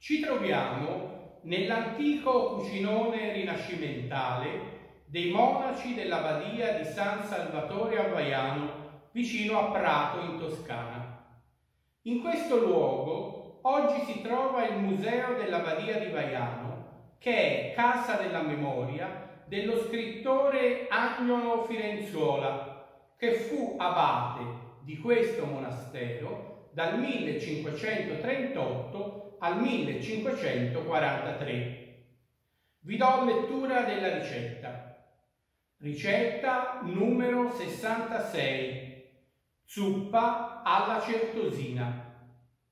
Ci troviamo nell'antico cucinone rinascimentale dei monaci dell'abbadia di San Salvatore a Vaiano, vicino a Prato in Toscana. In questo luogo oggi si trova il Museo dell'Abbadia di Vaiano, che è casa della memoria dello scrittore Agnolo Firenzuola, che fu abate di questo monastero dal 1538 al 1543. Vi do lettura della ricetta. Ricetta numero 66. Zuppa alla certosina.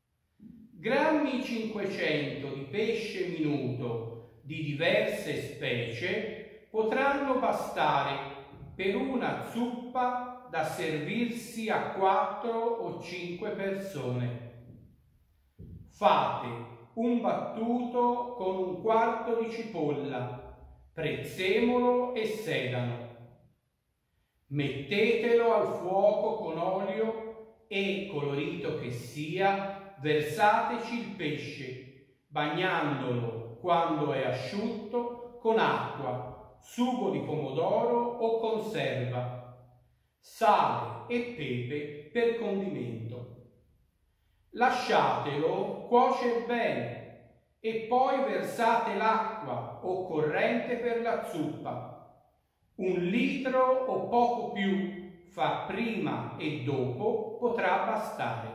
Grammi 500 di pesce minuto di diverse specie potranno bastare per una zuppa da servirsi a 4 o 5 persone. Fate un battuto con un quarto di cipolla, prezzemolo e sedano. Mettetelo al fuoco con olio e, colorito che sia, versateci il pesce, bagnandolo quando è asciutto con acqua, sugo di pomodoro o conserva, sale e pepe per condimento. Lasciatelo cuocere bene e poi versate l'acqua occorrente per la zuppa. 1 litro o poco più fa prima e dopo potrà bastare.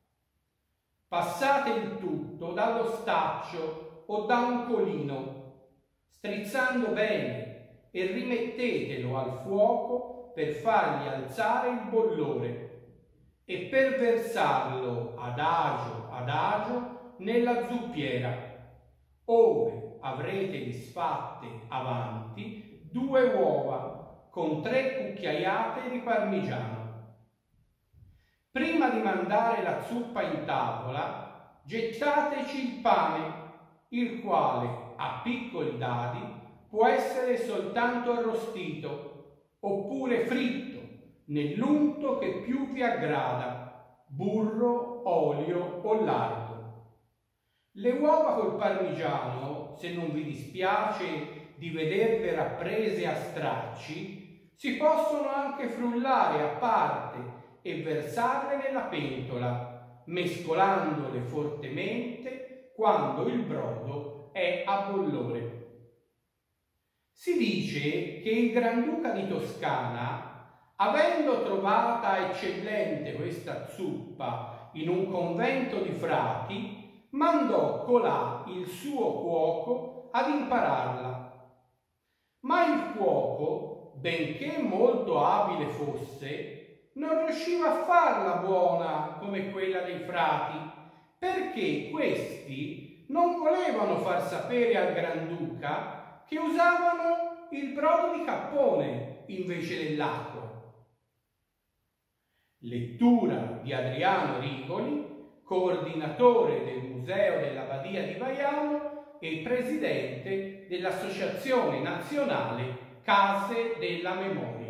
Passate il tutto dallo staccio o da un colino, strizzando bene, e rimettetelo al fuoco per fargli alzare il bollore e per versarlo ad agio nella zuppiera, ove avrete disfatte avanti 2 uova con 3 cucchiaiate di parmigiano. Prima di mandare la zuppa in tavola, gettateci il pane, il quale a piccoli dadi può essere soltanto arrostito oppure fritto nell'unto che più vi aggrada, burro, olio o lardo. Le uova col parmigiano, se non vi dispiace di vederle rapprese a stracci, si possono anche frullare a parte e versarle nella pentola, mescolandole fortemente quando il brodo è a bollore. Si dice che il Granduca di Toscana, avendo trovata eccellente questa zuppa in un convento di frati, mandò colà il suo cuoco ad impararla. Ma il cuoco, benché molto abile fosse, non riusciva a farla buona come quella dei frati, perché questi non volevano far sapere al Granduca che usavano il brodo di cappone invece dell'acqua. Lettura di Adriano Rigoli, coordinatore del Museo dell'Abbadia di Vaiano e presidente dell'Associazione Nazionale Case della Memoria.